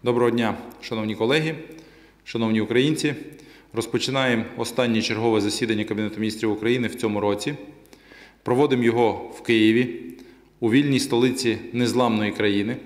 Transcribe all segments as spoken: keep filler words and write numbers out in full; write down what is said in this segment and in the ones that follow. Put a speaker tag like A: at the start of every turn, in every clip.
A: Доброго дня, шановні колеги, шановні українці. Розпочинаємо останнє чергове засідання Кабінету міністрів України в цьому році. Проводимо його в Києві, у вільній столиці незламної країни.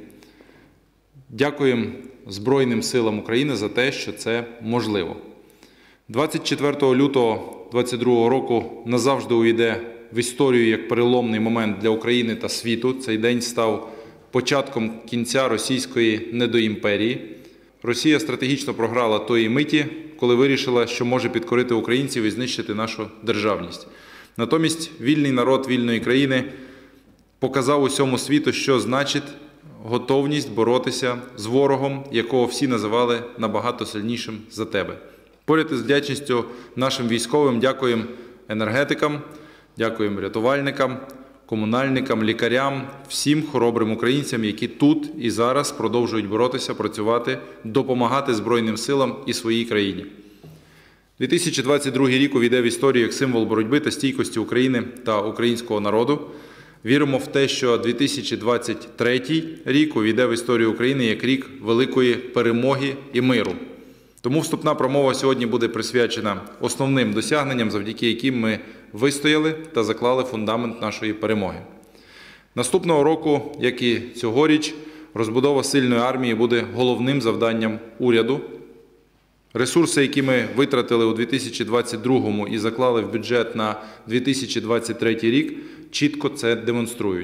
A: Дякуємо Збройним силам України за те, що це можливо. двадцять четвертого лютого двадцять другого року назавжди увійде в історію як переломний момент для України та світу. Цей день став початком кінця російської недоімперії. Росія стратегічно програла тої миті, коли вирішила, що може підкорити українців і знищити нашу державність. Натомість вільний народ вільної країни показав усьому світу, що значить готовність боротися з ворогом, якого всі називали набагато сильнішим за тебе. Поряд із вдячністю нашим військовим дякуємо енергетикам, дякуємо рятувальникам, комунальникам, лікарям, всім хоробрим українцям, які тут і зараз продовжують боротися, працювати, допомагати Збройним силам і своїй країні. дві тисячі двадцять другий рік увійде в історію як символ боротьби та стійкості України та українського народу. Віримо в те, що дві тисячі двадцять третій рік увійде в історію України як рік великої перемоги і миру. Тому вступна промова сьогодні буде присвячена основним досягненням, завдяки яким ми вистояли та заклали фундамент нашої перемоги. Наступного року, як і цьогоріч, розбудова сильної армії буде головним завданням уряду. Ресурси, які ми витратили у дві тисячі двадцять другому і заклали в бюджет на дві тисячі двадцять третій рік, чітко це демонструють.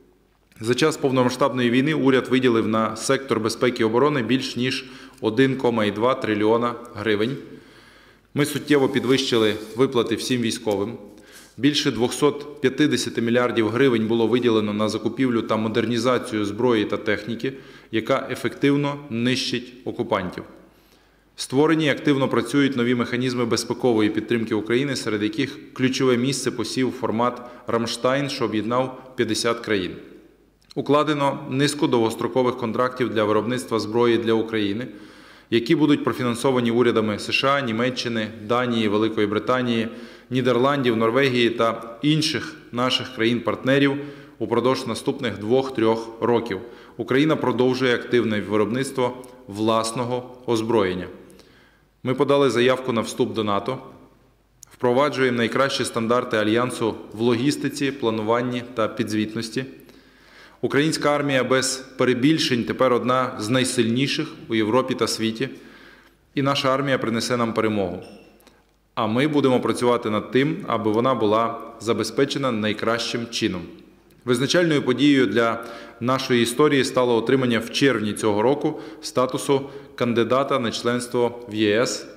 A: За час повномасштабної війни уряд виділив на сектор безпеки і оборони більш ніж один цілих два трильйона гривень. Ми суттєво підвищили виплати всім військовим. Більше двісті п'ятдесят мільярдів гривень було виділено на закупівлю та модернізацію зброї та техніки, яка ефективно нищить окупантів. Створені і активно працюють нові механізми безпекової підтримки України, серед яких ключове місце посів формат «Рамштайн», що об'єднав п'ятдесят країн. Укладено низку довгострокових контрактів для виробництва зброї для України, які будуть профінансовані урядами США, Німеччини, Данії, Великої Британії, Нідерландів, Норвегії та інших наших країн-партнерів упродовж наступних двох-трьох років. Україна продовжує активне виробництво власного озброєння. Ми подали заявку на вступ до НАТО, впроваджуємо найкращі стандарти Альянсу в логістиці, плануванні та підзвітності. Українська армія без перебільшень тепер одна з найсильніших у Європі та світі. І наша армія принесе нам перемогу. А ми будемо працювати над тим, аби вона була забезпечена найкращим чином. Визначальною подією для нашої історії стало отримання в червні цього року статусу кандидата на членство в ЄС.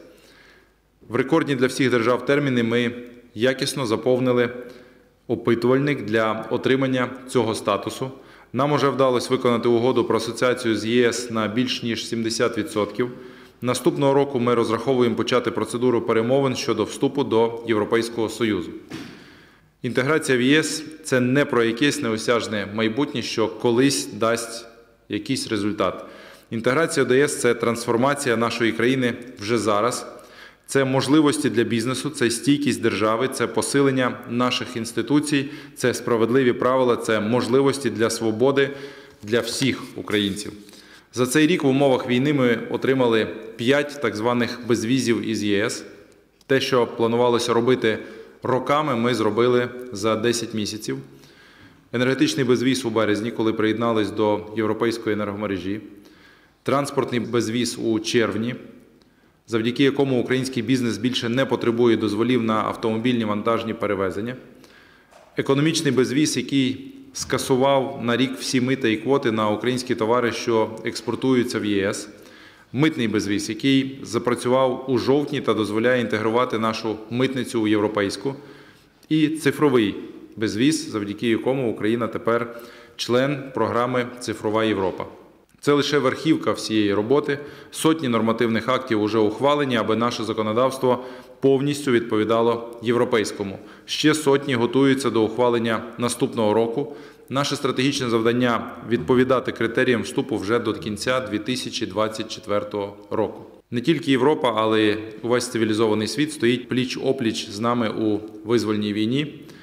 A: В рекордні для всіх держав терміни ми якісно заповнили опитувальник для отримання цього статусу. Нам уже вдалося виконати угоду про асоціацію з ЄС на більш ніж сімдесят відсотків. Наступного року ми розраховуємо почати процедуру перемовин щодо вступу до Європейського Союзу. Інтеграція в ЄС – це не про якесь неосяжне майбутнє, що колись дасть якийсь результат. Інтеграція до ЄС – це трансформація нашої країни вже зараз. Це можливості для бізнесу, це стійкість держави, це посилення наших інституцій, це справедливі правила, це можливості для свободи для всіх українців. За цей рік в умовах війни ми отримали п'ять так званих безвізів із ЄС. Те, що планувалося робити роками, ми зробили за десять місяців. Енергетичний безвіз у березні, коли приєднались до європейської енергомережі. Транспортний безвіз у червні, завдяки якому український бізнес більше не потребує дозволів на автомобільні вантажні перевезення. Економічний безвіз, який скасував на рік всі мита і квоти на українські товари, що експортуються в ЄС. Митний безвіз, який запрацював у жовтні та дозволяє інтегрувати нашу митницю у європейську. І цифровий безвіз, завдяки якому Україна тепер член програми «Цифрова Європа». Це лише верхівка всієї роботи. Сотні нормативних актів вже ухвалені, аби наше законодавство повністю відповідало європейському. Ще сотні готуються до ухвалення наступного року. Наше стратегічне завдання – відповідати критеріям вступу вже до кінця дві тисячі двадцять четвертого року. Не тільки Європа, але й увесь цивілізований світ стоїть пліч-опліч з нами у визвольній війні.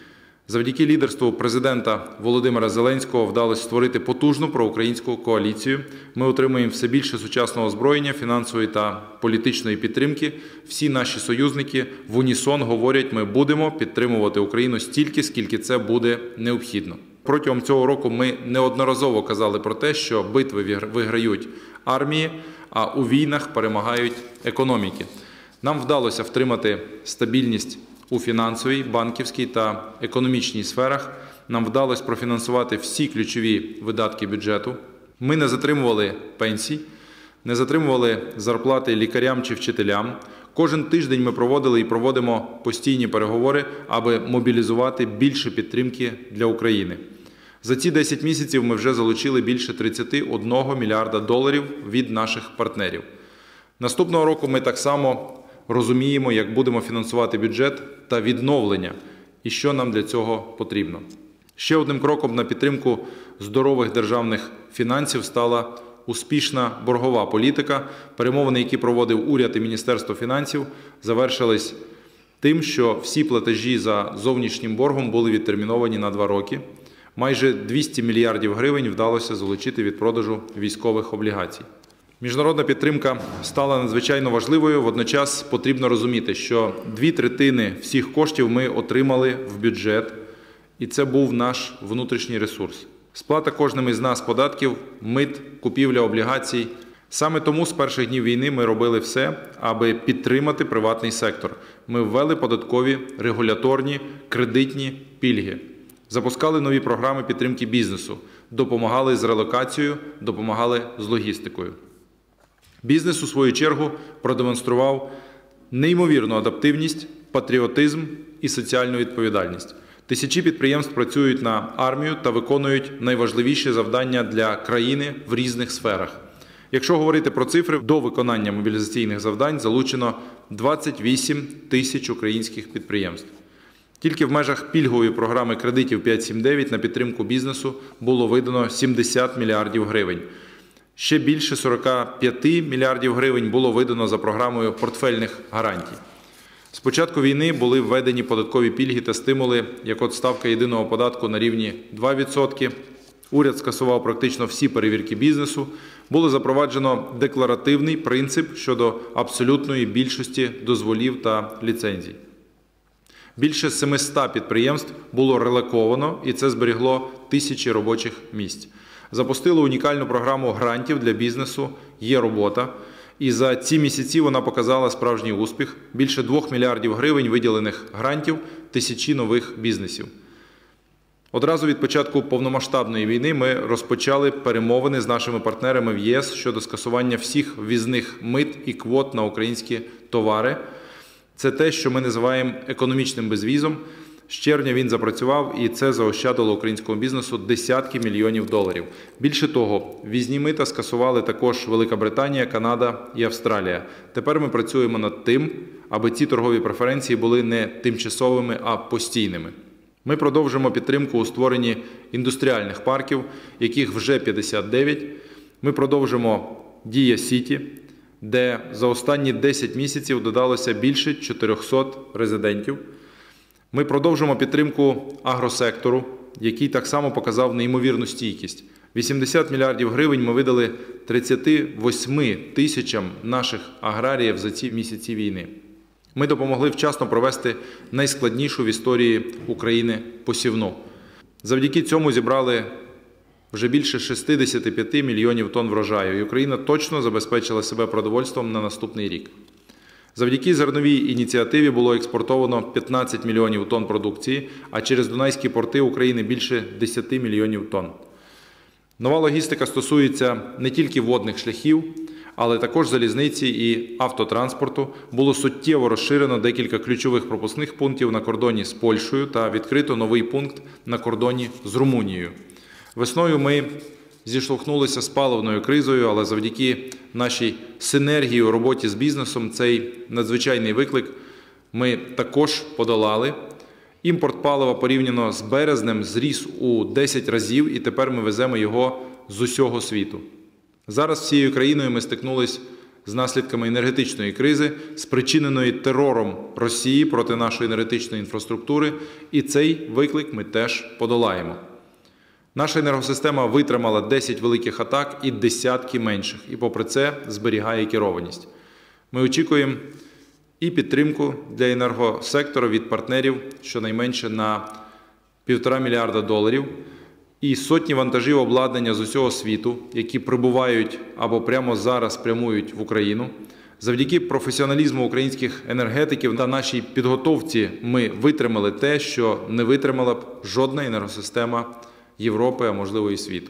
A: Завдяки лідерству президента Володимира Зеленського вдалося створити потужну проукраїнську коаліцію. Ми отримуємо все більше сучасного озброєння, фінансової та політичної підтримки. Всі наші союзники в унісон говорять, ми будемо підтримувати Україну стільки, скільки це буде необхідно. Протягом цього року ми неодноразово казали про те, що битви виграють армії, а у війнах перемагають економіки. Нам вдалося втримати стабільність у фінансовій, банківській та економічній сферах. Нам вдалося профінансувати всі ключові видатки бюджету. Ми не затримували пенсій, не затримували зарплати лікарям чи вчителям. Кожен тиждень ми проводили і проводимо постійні переговори, аби мобілізувати більше підтримки для України. За ці десять місяців ми вже залучили більше тридцять один мільярда доларів від наших партнерів. Наступного року ми так само розуміємо, як будемо фінансувати бюджет та відновлення, і що нам для цього потрібно. Ще одним кроком на підтримку здорових державних фінансів стала успішна боргова політика. Перемовини, які проводив уряд і Міністерство фінансів, завершились тим, що всі платежі за зовнішнім боргом були відтерміновані на два роки. Майже двісті мільярдів гривень вдалося залучити від продажу військових облігацій. Міжнародна підтримка стала надзвичайно важливою. Водночас потрібно розуміти, що дві третини всіх коштів ми отримали в бюджет, і це був наш внутрішній ресурс. Сплата кожним із нас податків, мит, купівля облігацій. Саме тому з перших днів війни ми робили все, аби підтримати приватний сектор. Ми ввели податкові, регуляторні, кредитні пільги. Запускали нові програми підтримки бізнесу, допомагали з релокацією, допомагали з логістикою. Бізнес, у свою чергу, продемонстрував неймовірну адаптивність, патріотизм і соціальну відповідальність. Тисячі підприємств працюють на армію та виконують найважливіші завдання для країни в різних сферах. Якщо говорити про цифри, до виконання мобілізаційних завдань залучено двадцять вісім тисяч українських підприємств. Тільки в межах пільгової програми кредитів п'ять сім дев'ять на підтримку бізнесу було видано сімдесят мільярдів гривень. Ще більше сорок п'ять мільярдів гривень було видано за програмою портфельних гарантій. З початку війни були введені податкові пільги та стимули, як от ставка єдиного податку на рівні два відсотки. Уряд скасував практично всі перевірки бізнесу. Було запроваджено декларативний принцип щодо абсолютної більшості дозволів та ліцензій. Більше семисот підприємств було релоковано, і це зберігло тисячі робочих місць. Запустили унікальну програму грантів для бізнесу «Є робота». І за ці місяці вона показала справжній успіх. Більше двох мільярдів гривень виділених грантів, тисячі нових бізнесів. Одразу від початку повномасштабної війни ми розпочали перемовини з нашими партнерами в ЄС щодо скасування всіх ввізних мит і квот на українські товари. Це те, що ми називаємо економічним безвізом. З червня він запрацював, і це заощадило українському бізнесу десятки мільйонів доларів. Більше того, ввізні мита скасували також Велика Британія, Канада і Австралія. Тепер ми працюємо над тим, аби ці торгові преференції були не тимчасовими, а постійними. Ми продовжимо підтримку у створенні індустріальних парків, яких вже п'ятдесят дев'ять. Ми продовжимо «Дія Сіті», де за останні десять місяців додалося більше чотирьохсот резидентів. Ми продовжимо підтримку агросектору, який так само показав неймовірну стійкість. вісімдесят мільярдів гривень ми видали тридцяти восьми тисячам наших аграріїв за ці місяці війни. Ми допомогли вчасно провести найскладнішу в історії України посівну. Завдяки цьому зібрали вже більше шістдесят п'ять мільйонів тонн врожаю, і Україна точно забезпечила себе продовольством на наступний рік. Завдяки зерновій ініціативі було експортовано п'ятнадцять мільйонів тонн продукції, а через Дунайські порти України більше десять мільйонів тонн. Нова логістика стосується не тільки водних шляхів, але також залізниці і автотранспорту. Було суттєво розширено декілька ключових пропускних пунктів на кордоні з Польщею та відкрито новий пункт на кордоні з Румунією. Весною ми зіштовхнулися з паливною кризою, але завдяки нашій синергії у роботі з бізнесом цей надзвичайний виклик ми також подолали. Імпорт палива порівняно з березнем зріс у десять разів, і тепер ми веземо його з усього світу. Зараз всією країною ми стикнулись з наслідками енергетичної кризи, спричиненої терором Росії проти нашої енергетичної інфраструктури, і цей виклик ми теж подолаємо. Наша енергосистема витримала десять великих атак і десятки менших, і попри це зберігає керованість. Ми очікуємо і підтримку для енергосектора від партнерів щонайменше на півтора мільярда доларів, і сотні вантажів обладнання з усього світу, які прибувають або прямо зараз прямують в Україну. Завдяки професіоналізму українських енергетиків та нашій підготовці ми витримали те, що не витримала б жодна енергосистема Європи, а можливо і світу.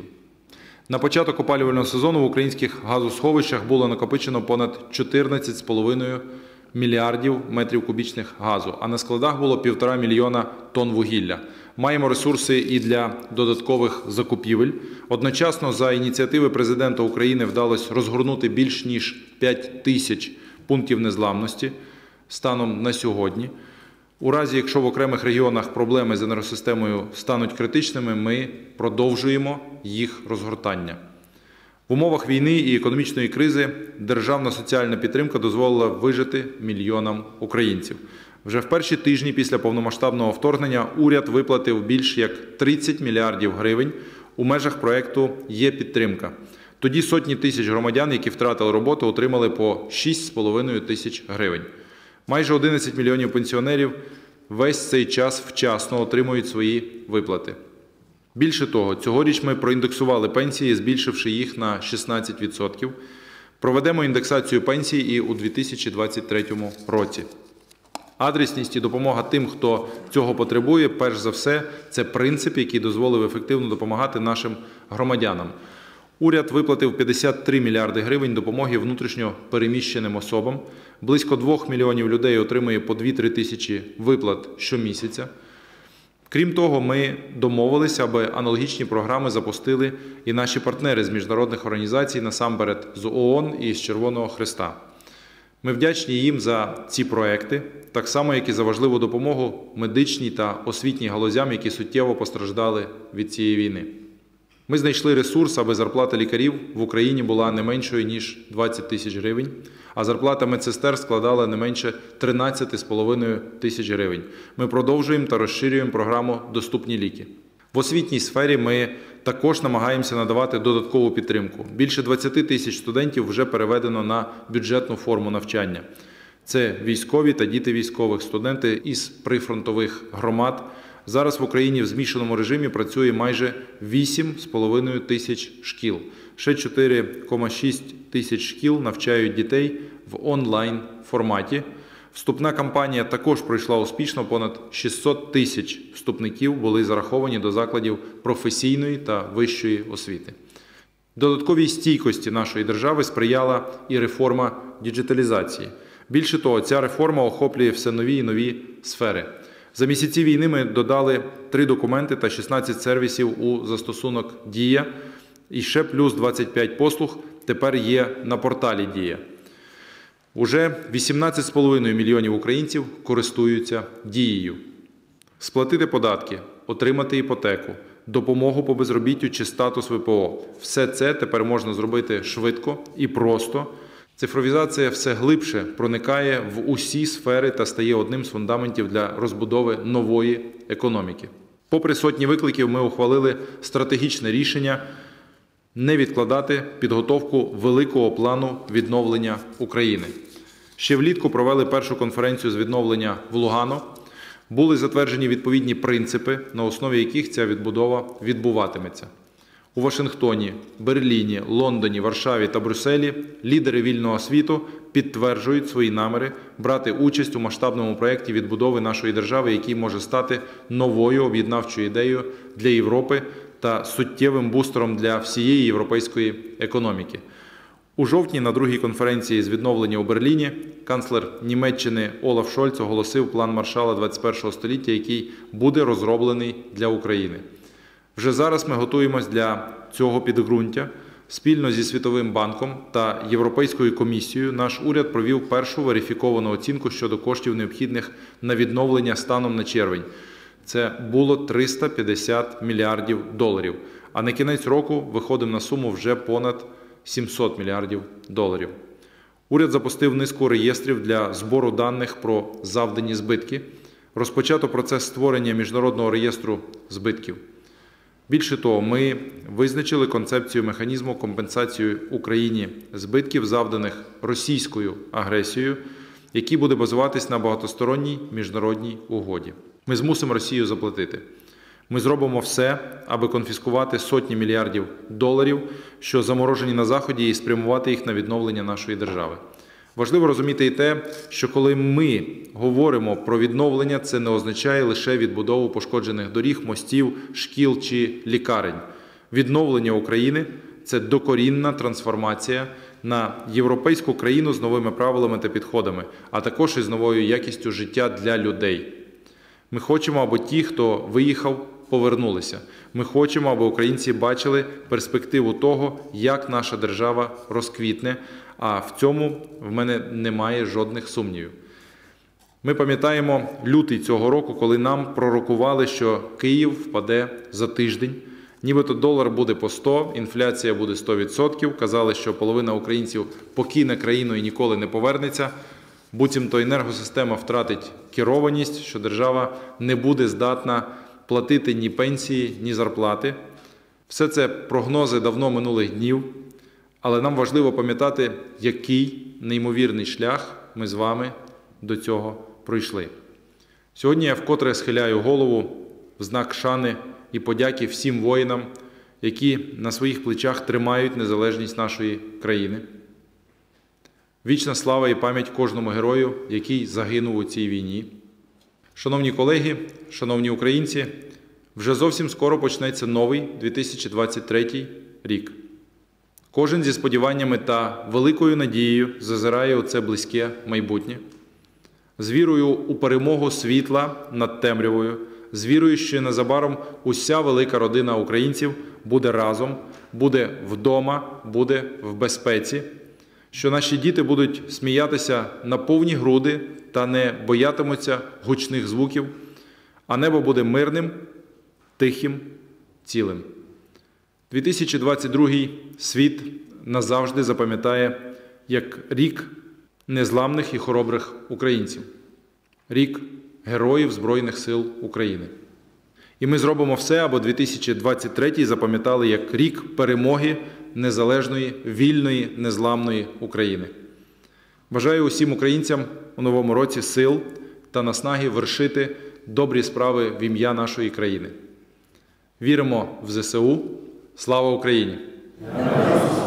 A: На початок опалювального сезону в українських газосховищах було накопичено понад чотирнадцять з половиною мільярдів метрів кубічних газу, а на складах було півтора мільйона тонн вугілля. Маємо ресурси і для додаткових закупівель. Одночасно за ініціативи президента України вдалося розгорнути більш ніж п'ять тисяч пунктів незламності станом на сьогодні. У разі, якщо в окремих регіонах проблеми з енергосистемою стануть критичними, ми продовжуємо їх розгортання. В умовах війни і економічної кризи державна соціальна підтримка дозволила вижити мільйонам українців. Вже в перші тижні після повномасштабного вторгнення уряд виплатив більш як тридцять мільярдів гривень у межах проєкту «Є підтримка». Тоді сотні тисяч громадян, які втратили роботу, отримали по шість з половиною тисяч гривень. Майже одинадцять мільйонів пенсіонерів весь цей час вчасно отримують свої виплати. Більше того, цьогоріч ми проіндексували пенсії, збільшивши їх на шістнадцять відсотків. Проведемо індексацію пенсій і у дві тисячі двадцять третьому році. Адресність і допомога тим, хто цього потребує, перш за все, це принцип, який дозволив ефективно допомагати нашим громадянам. Уряд виплатив п'ятдесят три мільярди гривень допомоги внутрішньо переміщеним особам. Близько двох мільйонів людей отримує по дві-три тисячі виплат щомісяця. Крім того, ми домовилися, аби аналогічні програми запустили і наші партнери з міжнародних організацій, насамперед з ООН і з Червоного Хреста. Ми вдячні їм за ці проекти, так само, як і за важливу допомогу медичній та освітній галузям, які суттєво постраждали від цієї війни. Ми знайшли ресурс, аби зарплата лікарів в Україні була не меншою, ніж двадцять тисяч гривень, а зарплата медсестер складала не менше тринадцять з половиною тисяч гривень. Ми продовжуємо та розширюємо програму «Доступні ліки». В освітній сфері ми також намагаємося надавати додаткову підтримку. Більше двадцять тисяч студентів вже переведено на бюджетну форму навчання. Це військові та діти військових, студенти із прифронтових громад. Зараз в Україні в змішаному режимі працює майже вісім з половиною тисяч шкіл. Ще чотири цілих шість тисяч шкіл навчають дітей в онлайн-форматі. Вступна кампанія також пройшла успішно, понад шістсот тисяч вступників були зараховані до закладів професійної та вищої освіти. Додатковій стійкості нашої держави сприяла і реформа діджиталізації. Більше того, ця реформа охоплює все нові і нові сфери. За місяці війни ми додали три документи та шістнадцять сервісів у застосунок «Дія». І ще плюс двадцять п'ять послуг тепер є на порталі «Дія». Уже вісімнадцять з половиною мільйонів українців користуються «Дією». Сплатити податки, отримати іпотеку, допомогу по безробіттю чи статус В П О – все це тепер можна зробити швидко і просто. Цифровізація все глибше проникає в усі сфери та стає одним з фундаментів для розбудови нової економіки. Попри сотні викликів, ми ухвалили стратегічне рішення не відкладати підготовку великого плану відновлення України. Ще влітку провели першу конференцію з відновлення в Лугано. Були затверджені відповідні принципи, на основі яких ця відбудова відбуватиметься. У Вашингтоні, Берліні, Лондоні, Варшаві та Брюсселі лідери вільного світу підтверджують свої наміри брати участь у масштабному проєкті відбудови нашої держави, який може стати новою об'єднавчою ідеєю для Європи та суттєвим бустером для всієї європейської економіки. У жовтні на другій конференції з відновлення у Берліні канцлер Німеччини Олаф Шольц оголосив план Маршалла двадцять першого століття, який буде розроблений для України. Вже зараз ми готуємось для цього підґрунтя. Спільно зі Світовим банком та Європейською комісією наш уряд провів першу верифіковану оцінку щодо коштів, необхідних на відновлення станом на червень. Це було триста п'ятдесят мільярдів доларів. А на кінець року виходимо на суму вже понад сімсот мільярдів доларів. Уряд запустив низку реєстрів для збору даних про завдані збитки. Розпочато процес створення міжнародного реєстру збитків. Більше того, ми визначили концепцію механізму компенсації Україні збитків, завданих російською агресією, який буде базуватись на багатосторонній міжнародній угоді. Ми змусимо Росію заплатити. Ми зробимо все, аби конфіскувати сотні мільярдів доларів, що заморожені на Заході, і спрямувати їх на відновлення нашої держави. Важливо розуміти і те, що коли ми говоримо про відновлення, це не означає лише відбудову пошкоджених доріг, мостів, шкіл чи лікарень. Відновлення України – це докорінна трансформація на європейську країну з новими правилами та підходами, а також із новою якістю життя для людей. Ми хочемо, аби ті, хто виїхав, повернулися. Ми хочемо, аби українці бачили перспективу того, як наша держава розквітне, а в цьому в мене немає жодних сумнівів. Ми пам'ятаємо лютий цього року, коли нам пророкували, що Київ впаде за тиждень. Нібито долар буде по сто, інфляція буде сто відсотків. Казали, що половина українців покине країну і ніколи не повернеться. Буцімто енергосистема втратить керованість, що держава не буде здатна платити ні пенсії, ні зарплати. Все це прогнози давно минулих днів, але нам важливо пам'ятати, який неймовірний шлях ми з вами до цього пройшли. Сьогодні я вкотре схиляю голову в знак шани і подяки всім воїнам, які на своїх плечах тримають незалежність нашої країни. Вічна слава і пам'ять кожному герою, який загинув у цій війні. Шановні колеги, шановні українці, вже зовсім скоро почнеться новий дві тисячі двадцять третій рік. Кожен зі сподіваннями та великою надією зазирає у це близьке майбутнє. З вірою у перемогу світла над темрявою, з вірою, що незабаром уся велика родина українців буде разом, буде вдома, буде в безпеці, що наші діти будуть сміятися на повні груди та не боятимуться гучних звуків, а небо буде мирним, тихим, цілим. дві тисячі двадцять другий світ назавжди запам'ятає як рік незламних і хоробрих українців, рік героїв Збройних сил України. І ми зробимо все, аби дві тисячі двадцять третій запам'ятали як рік перемоги незалежної, вільної, незламної України. Бажаю усім українцям у новому році сил та наснаги вершити добрі справи в ім'я нашої країни. Віримо в зе се у. Слава Україні!